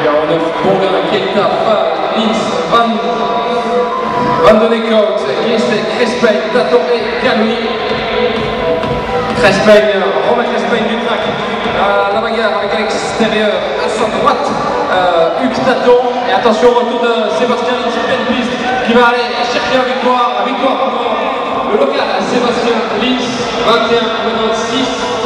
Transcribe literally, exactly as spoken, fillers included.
Numéro neuf, Bonga, Keita, Fall, Lins, Van, Van de Neckhout, Jesse, Crespain, Tato et Ganoui. Crespain, Romain Crespain du track. Euh, la bagarre avec à l'extérieur, à sa droite, euh, Hugues Taton. Et attention, retour de Sébastien Lins, pleine piste, qui va aller chercher la victoire. La victoire pour le local, Sébastien Lins, vingt et un à vingt-six.